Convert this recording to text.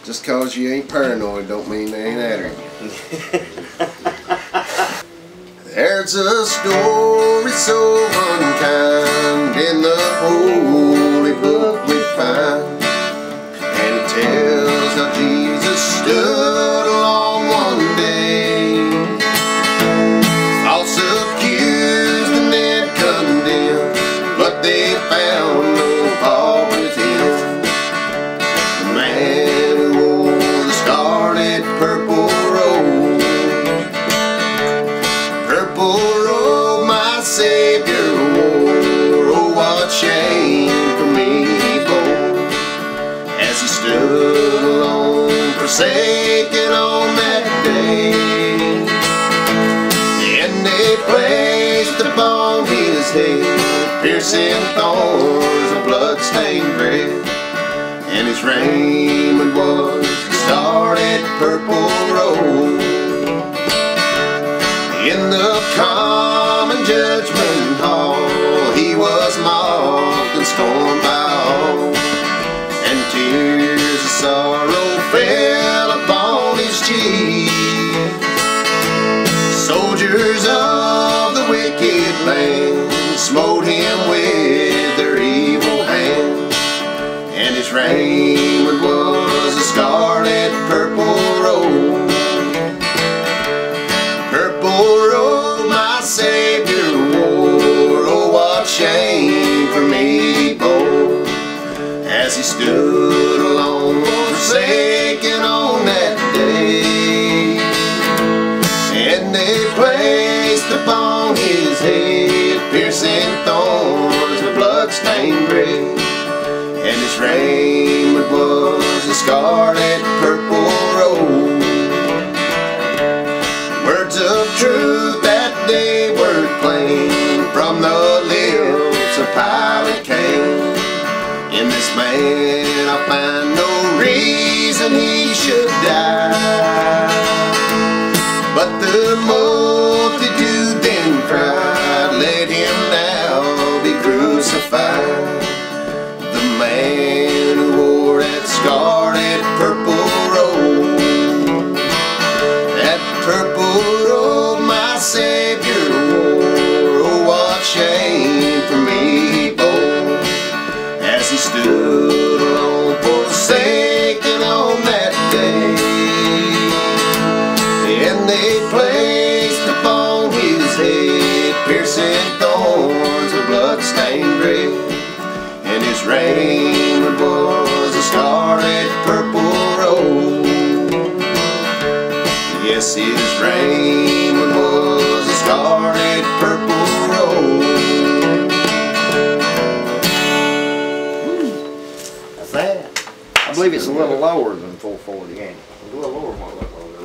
Just cause you ain't paranoid don't mean they ain't after you. There's a story so unkind in the holy book we find, and it tells how Jesus stood alone one day, false accused and then condemned, but they found no fault with him. The man who wore the scarlet purple robe, purple robe my Savior wore. Oh, what shame for me he bore, as he stood alone, forsaken on that day. And they placed upon his head piercing thorns of blood-stained bread, and his raiment was the scarlet purple robe. In the common judgment hall he was mocked and scorned by all, and tears of sorrow fell upon his cheek. Soldiers of the wicked land smote him with their evil hand, and his raiment was a scarlet purple robe. Purple robe my Savior wore. Oh, what shame for me he bore, as he stood alone, forsaken on that day. And they placed upon his head piercing thorns of blood-stained bread, and his raiment was a scarlet purple robe. Words of truth that day were claimed from the lips of Pilate came. In this man I find no reason he should die, but the multitude then cried, let him now be crucified. The man who wore that scarlet purple robe, that purple robe my Savior wore. Oh, what shame for me he bore, as he stood alone, forsaken on that day. And they placed upon his head piercing thorns of blood-stained bread, and his raiment was a scarlet purple robe. Yes, his raiment was a scarlet purple robe. That's that. I believe it's a little lower than 440, ain't it? A little lower than what